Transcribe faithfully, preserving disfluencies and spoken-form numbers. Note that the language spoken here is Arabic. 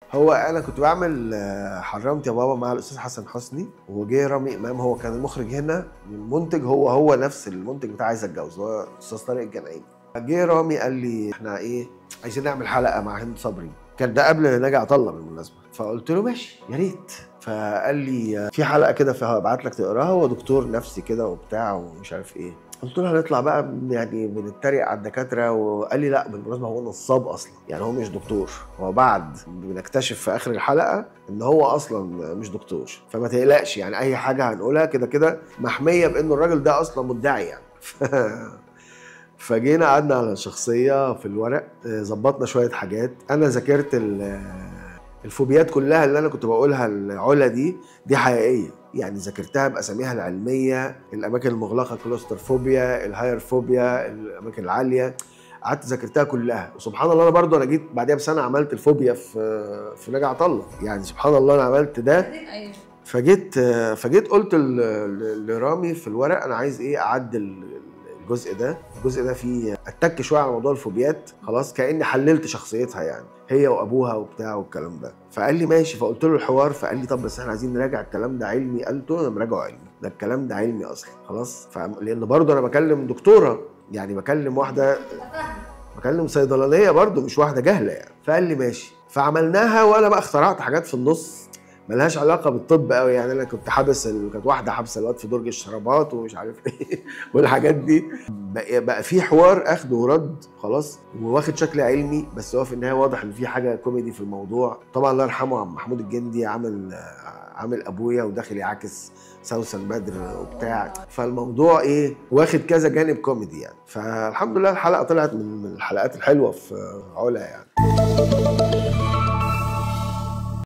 هو انا كنت بعمل آه، حرمت يا بابا مع الاستاذ حسن حسني، وجه رامي امام هو كان المخرج هنا، المنتج هو هو نفس المنتج بتاع عايز اتجوز، هو الاستاذ طارق الجنايني. جه رامي قال لي احنا ايه عايزين نعمل حلقه مع هند صبري، كان ده قبل ناجي عطا الله بالمناسبه. فقلت له ماشي يا ريت. فقال لي آه، في حلقه كده فهبعت لك تقراها، هو دكتور نفسي كده وبتاع ومش عارف ايه. قلت له هنطلع بقى يعني بنتريق على الدكاتره، وقال لي لا بالمناسبه هو نصاب اصلا، يعني هو مش دكتور، هو بعد بنكتشف في اخر الحلقه ان هو اصلا مش دكتور، فما تقلقش يعني اي حاجه هنقولها كده كده محميه بانه الراجل ده اصلا مدعي يعني. فجينا قعدنا على الشخصيه في الورق، آه، ظبطنا شويه حاجات، انا ذاكرت ال- الفوبيات كلها اللي انا كنت بقولها العلا دي دي حقيقيه، يعني ذاكرتها باساميها العلميه، الاماكن المغلقه كلوستروفوبيا، الهايرفوبيا، الاماكن العاليه، قعدت ذاكرتها كلها. وسبحان الله انا برضو انا جيت بعديها بسنه عملت الفوبيا في في ناجي عطا الله، يعني سبحان الله انا عملت ده. فجيت فجيت قلت ل- ل- لرامي في الورق انا عايز ايه اعدل الجزء ده، الجزء ده فيه اتك شويه على موضوع الفوبيات، خلاص كاني حللت شخصيتها يعني هي وابوها وبتاع والكلام ده. فقال لي ماشي، فقلت له الحوار، فقال لي طب بس احنا عايزين نراجع الكلام ده علمي. قلت له انا مراجعه علمي، ده الكلام ده علمي اصلا خلاص. ف... لان برضه انا بكلم دكتوره، يعني بكلم واحده، بكلم صيدلانيه برضه مش واحده جاهله يعني. فقال لي ماشي، فعملناها. وانا بقى اخترعت حاجات في النص ملهاش علاقه بالطب قوي، يعني انا كنت حابس ال... كانت واحده حابسه الواد في درج الشرابات ومش عارف ايه والحاجات دي. بقى, بقى في حوار اخد ورد خلاص، وواخد شكل علمي، بس هو في النهايه واضح ان في حاجه كوميدي في الموضوع. طبعا الله يرحمه عم محمود الجندي عامل عامل ابويا وداخل يعاكس سوسن بدر وبتاع، فالموضوع ايه واخد كذا جانب كوميدي يعني. فالحمد لله الحلقه طلعت من من الحلقات الحلوه في علا يعني.